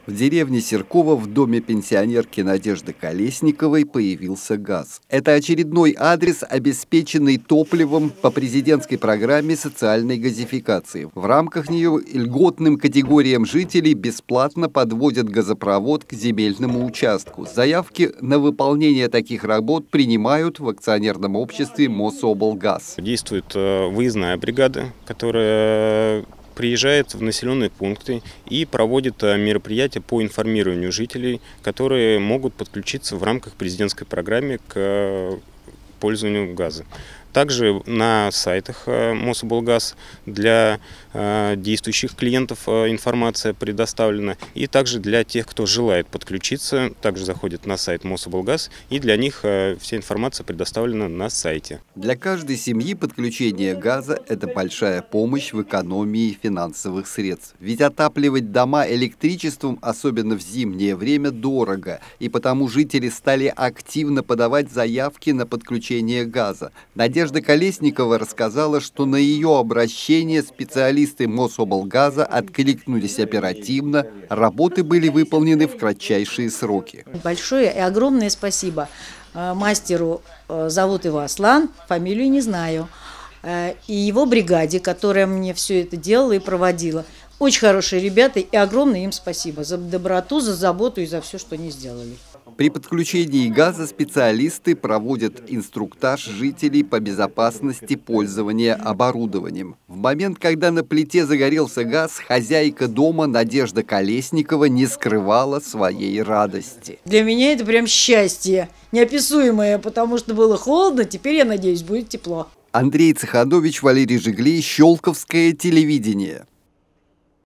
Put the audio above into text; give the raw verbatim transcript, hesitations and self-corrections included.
В деревне Серково в доме пенсионерки Надежды Колесниковой появился газ. Это очередной адрес, обеспеченный топливом по президентской программе социальной газификации. В рамках нее льготным категориям жителей бесплатно подводят газопровод к земельному участку. Заявки на выполнение таких работ принимают в акционерном обществе Мособлгаз. Действует выездная бригада, которая приезжает в населенные пункты и проводит мероприятия по информированию жителей, которые могут подключиться в рамках президентской программы к пользованию газа. Также на сайтах Мособлгаз для действующих клиентов информация предоставлена. И также для тех, кто желает подключиться, также заходит на сайт Мособлгаз, и для них вся информация предоставлена на сайте. Для каждой семьи подключение газа – это большая помощь в экономии финансовых средств. Ведь отапливать дома электричеством, особенно в зимнее время, дорого. И потому жители стали активно подавать заявки на подключение газа. Надежда Колесникова рассказала, что на ее обращение специалисты Мособлгаза откликнулись оперативно, работы были выполнены в кратчайшие сроки. Большое и огромное спасибо мастеру, зовут его Аслан, фамилию не знаю, и его бригаде, которая мне все это делала и проводила. Очень хорошие ребята, и огромное им спасибо за доброту, за заботу и за все, что они сделали. При подключении газа специалисты проводят инструктаж жителей по безопасности пользования оборудованием. В момент, когда на плите загорелся газ, хозяйка дома Надежда Колесникова не скрывала своей радости. Для меня это прям счастье неописуемое, потому что было холодно, теперь, я надеюсь, будет тепло. Андрей Цеханович, Валерий Жиглей, Щелковское телевидение.